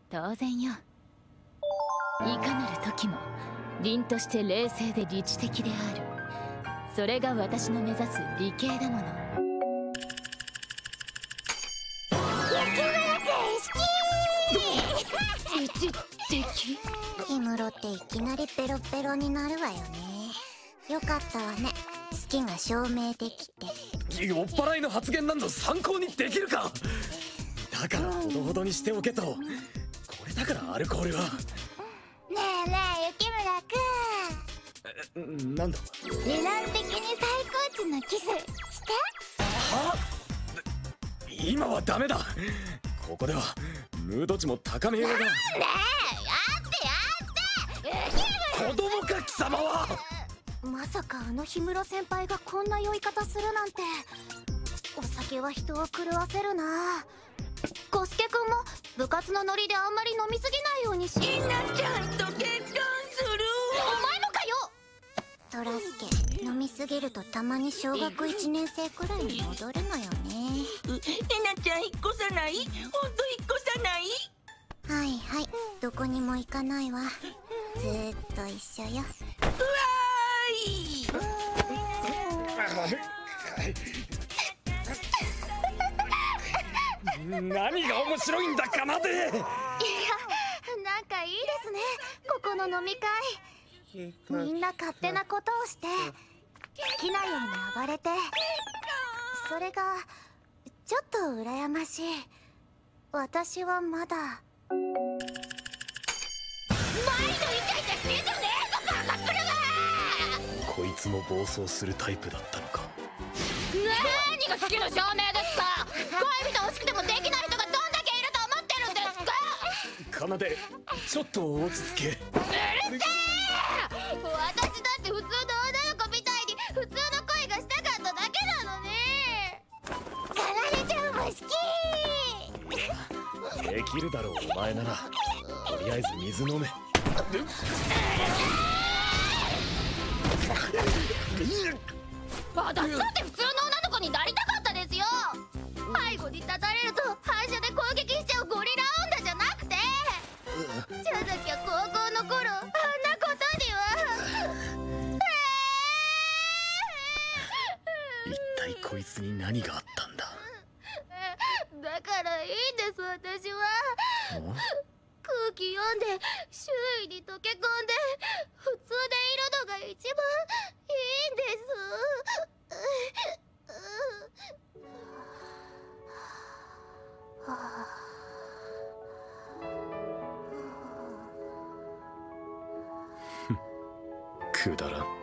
当然よ。いかなる時も凛として冷静で理知的である。それが私の目指す理系だもの。理知的？ 氷室っていきなりペロペロになるわよね。よかったわね、好きが証明できて。 酔っ払いの発言なんぞ参考にできるか。だからほどほどにしておけと。これだからアルコールは。 ねえねえ雪村くん、 なんだ。 理論的に最高値のキスして。 は？今はダメだ。ここではムード値も高めようが。 ねえ、やって子供か貴様は。 まさかあの氷室先輩がこんな酔い方するなんて。お酒は人を狂わせるな。コスケくんも部活のノリであんまり飲みすぎないようにし。 ひなちゃんと結婚する。 お前もかよ。トラスケ、飲みすぎるとたまに小学1年生くらいに戻るのよね。 ひなちゃん引っ越さない？ほんと引っ越さない？ はいはい、どこにも行かないわ。ずーっと一緒よ。 うわーい。 何が面白いんだかなで。 いや、なんかいいですね、ここの飲み会。みんな勝手なことをして好きなように暴れて、それがちょっと羨ましい。私はまだ。前のイチャイチャしてんじゃねえぞバカクルが。 こいつも暴走するタイプだったのか。 何が好きの証明ですか。恋人欲しくてもできない人がどんだけいると思ってるんですか。 かなで、ちょっと落ち着け。 うるせえ。私だって普通の女の子みたいに普通の恋がしたかっただけなのに。 かなでちゃんも好き。 できるだろうお前なら。とりあえず水飲め。 私だって普通の女の子になりたかったですよ。背後に立たれると反射で攻撃しちゃうゴリラ女じゃなくて、じゃなきゃ高校の頃あんなことには。 一体こいつに何があったんだ。 だからいいんです私は。空気読んで周囲に溶け込んで普通でいるのが一番いいんです。 くだらん。